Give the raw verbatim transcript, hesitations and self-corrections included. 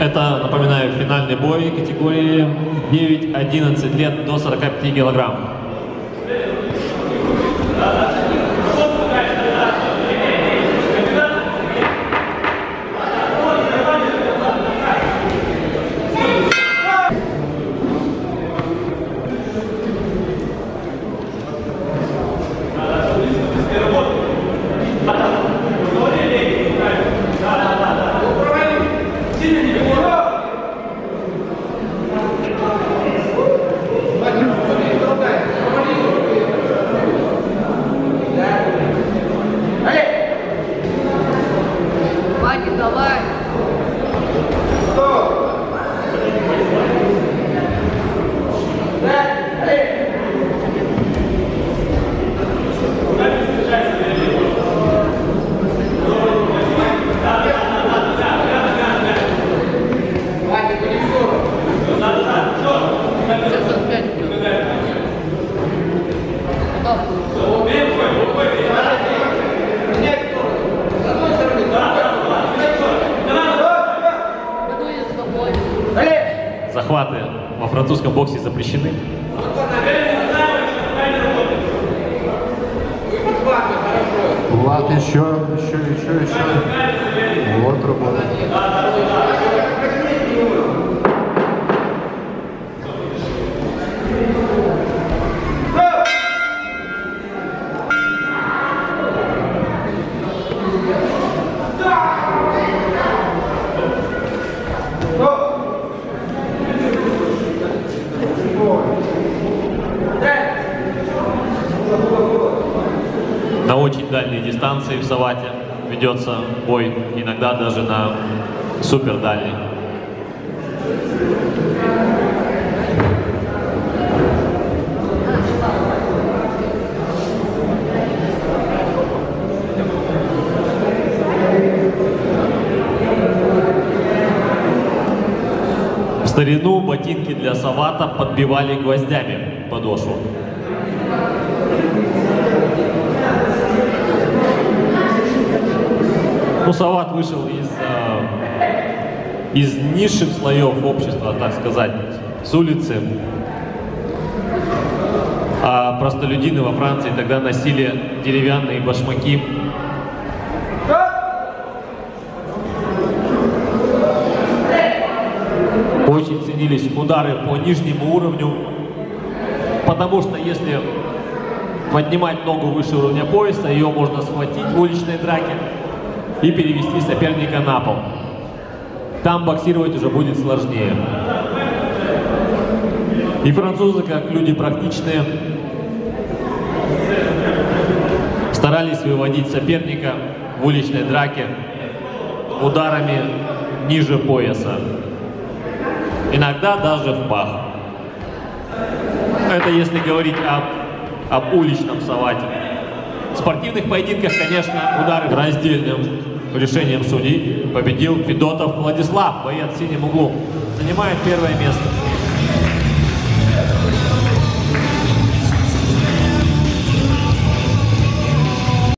Это, напоминаю, финальный бой категории девять-одиннадцать лет до сорока пяти килограмм. Захваты во французском боксе запрещены. Влад, еще, еще, еще, еще. Вот работа. На очень дальней дистанции в Савате ведется бой, иногда даже на супер дальней. В старину ботинки для Савата подбивали гвоздями подошву. Ну, Сават вышел из, э, из низших слоев общества, так сказать, с улицы. А простолюдины во Франции тогда носили деревянные башмаки. Очень ценились удары по нижнему уровню, потому что если поднимать ногу выше уровня пояса, ее можно схватить в уличной драке и перевести соперника на пол. Там боксировать уже будет сложнее. И французы, как люди практичные, старались выводить соперника в уличной драке ударами ниже пояса. Иногда даже в пах. Это если говорить об, об уличном Савате. В спортивных поединках, конечно, удары раздельным решением судей победил Федотов Владислав, боец в синем углу, занимает первое место.